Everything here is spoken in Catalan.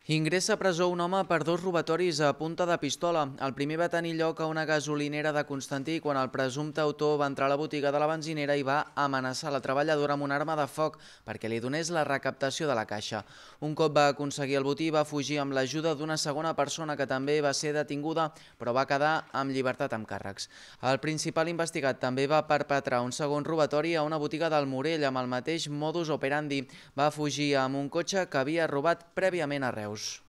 Ingressa a presó un home per dos robatoris a punta de pistola. El primer va tenir lloc a una gasolinera de Constantí quan el presumpte autor va entrar a la botiga de la benzinera i va amenaçar la treballadora amb una arma de foc perquè li donés la recaptació de la caixa. Un cop va aconseguir el botí, va fugir amb l'ajuda d'una segona persona que també va ser detinguda, però va quedar amb llibertat amb càrrecs. El principal investigat també va perpetrar un segon robatori a una botiga del Morell amb el mateix modus operandi. Va fugir amb un cotxe que havia robat prèviament a Reus.